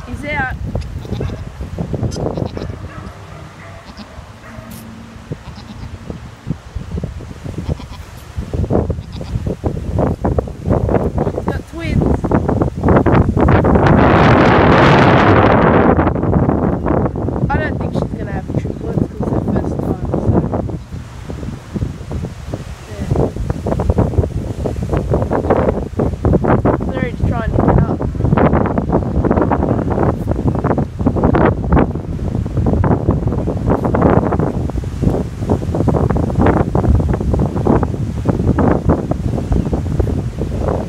He's out. He's got twins. I don't think she's going to have triplets because it's her first time, so yeah. They're already trying to get up.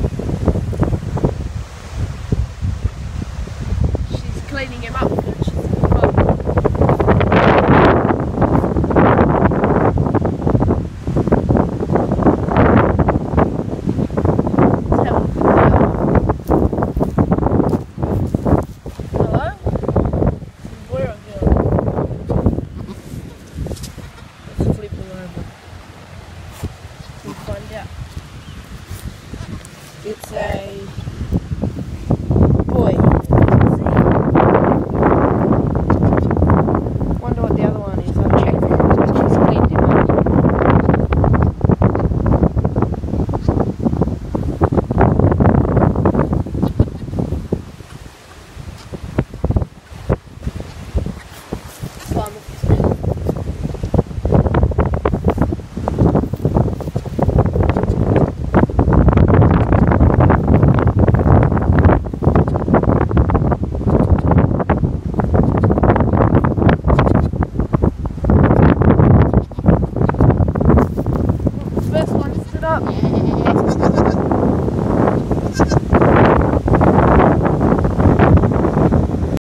She's cleaning him up.